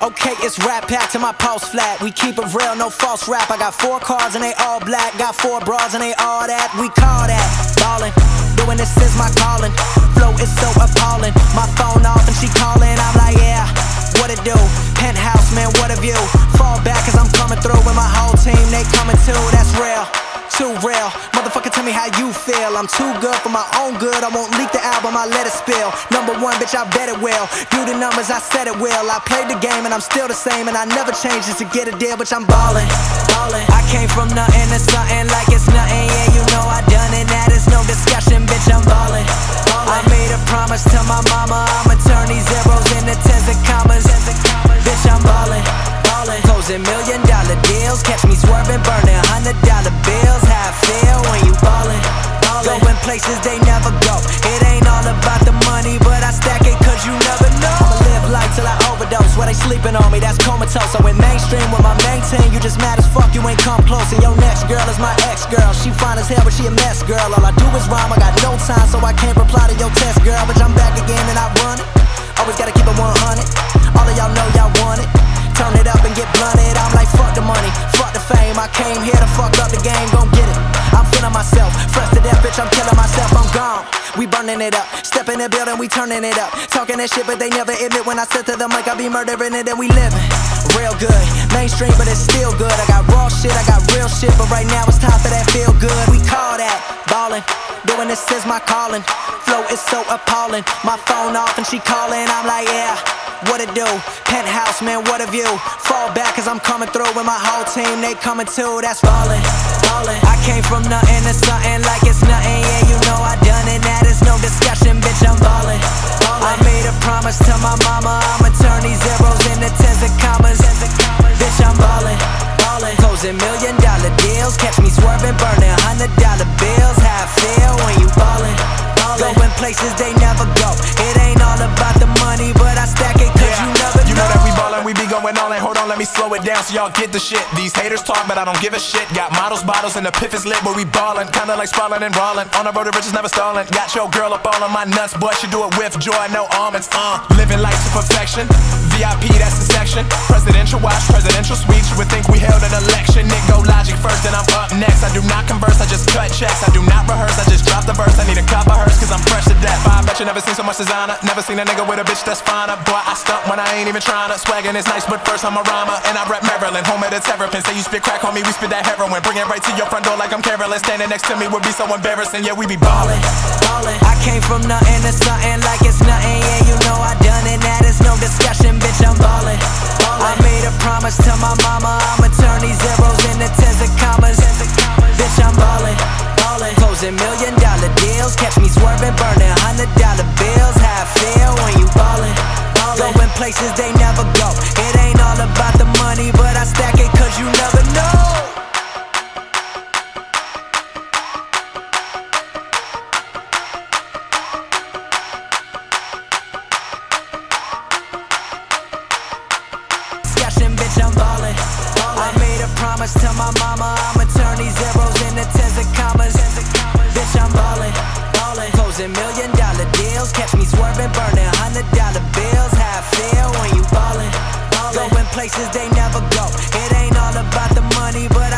Okay, it's Rat Pack to my pulse flat. We keep it real, no false rap. I got 4 cars and they all black. Got 4 bras and they all that. We call that ballin'. Doing this is my calling. Flow is so appalling. My phone off and she calling. I'm like, yeah, what it do? Penthouse, man, what a view. Fall back cause I'm coming through with my whole team. They coming too, that's real. Too real. Motherfucker, tell me how you feel. I'm too good for my own good. I won't leak the album, I let it spill. #1, bitch, I bet it will. Do the numbers, I said it will. I played the game and I'm still the same. And I never changed it to get a deal, bitch, I'm ballin', ballin'. I came from nothing to something like it's nothing. Yeah, you know I done it, that is no discussion, bitch, I'm ballin', ballin'. I made a promise to my mama, I'ma turn these zeros into tens and commas. Bitch, I'm ballin', ballin'. Closing $1 million deals. Catch me swerving, burning $100 bills. How I feel when you ballin', ballin'. Going places they never go. It ain't all about the money, but I stack it cause you never know. I'ma live life till I overdose. Where they sleeping on me, that's comatose. I went mainstream with my main team. You just mad as fuck, you ain't come close. And your next girl is my ex-girl. She fine as hell, but she a mess, girl. All I do is rhyme, I got no time, so I can't reply to your test, girl. But I'm back again and I run it. Always gotta keep it 100. All of y'all know y'all want it. Turn it up and get blunted. I'm like, fuck the money, fuck the fame. I came here to fuck up the game, gon' get it. I'm feeling myself, fresh to death, bitch, I'm killing myself, I'm gone. We burning it up, step in the building, we turning it up. Talking that shit, but they never admit when I said to them like I be murdering it and we living real good. Mainstream, but it's still good. I got raw shit, I got real shit, but right now it's time for that feel good. We call that ballin'. Doing this is my calling. Flow is so appalling. My phone off and she calling. I'm like, yeah, what it do? Penthouse, man, what a view. Fall back cause I'm coming through with my whole team. They coming too, that's ballin', ballin'. I came from nothing to something like it's nothing. Yeah, you know I done it, that is no discussion, bitch, I'm ballin', ballin'. I made a promise to my mama, I'ma turn these zeros into tens and commas. Bitch, I'm ballin', ballin'. Closing $1 million deals. Catch me swerving, burning $100 bills. How I feel when you ballin', ballin'. Going places they never go. It ain't all about the money, but I stack it cause you never know. You know that we ballin', we be going all in. Hold on, let me slow it down so y'all get the shit. These haters talk, but I don't give a shit. Got models, bottles, and the piff is lit, but we ballin'. Kinda like sprawling and rollin'. On the road to riches, never stallin'. Got your girl up all on my nuts, boy, she do it with joy, no almonds. Living life to perfection. VIP, that's the section. Presidential watch, presidential suite. You would think we held an election. Nick go logic first, then I'm up next. I do not converse, I just cut checks. I do not rehearse, I just drop the verse. I need a cup of hers, cause I'm fresh to death. I bet you never seen so much designer. Never seen a nigga with a bitch that's finer. Boy, I stunt when I ain't even tryna. Swaggin' is nice, but first I'm a rhymer. And I rap Maryland, home of the Terrapin. Say you spit crack, homie, we spit that heroin. Bring it right to your front door like I'm careless. Standing next to me would be so embarrassing. Yeah, we be ballin', ballin'. I came from nothing to something like it's nothing. Yeah, you know I done it, that is no discussion, bitch, I'm ballin', ballin'. I made a promise to my mama, I'ma turn these zeros into tens and commas. Bitch, I'm ballin', ballin'. Closing $1 million deals. Catch me swerving, burning $100 bills. How I feel when you ballin', ballin'. Going places they never go. It ain't all about the money, but I stack it cause you never know. Bitch, I'm ballin', ballin'. I made a promise to my mama, I'ma turn these zeros into tens and commas. Bitch, I'm ballin', ballin'. Closing $1 million deals. Catch me swerving, burning $100 bills. How I feel when you ballin', ballin'. Going places they never go. It ain't all about the money, but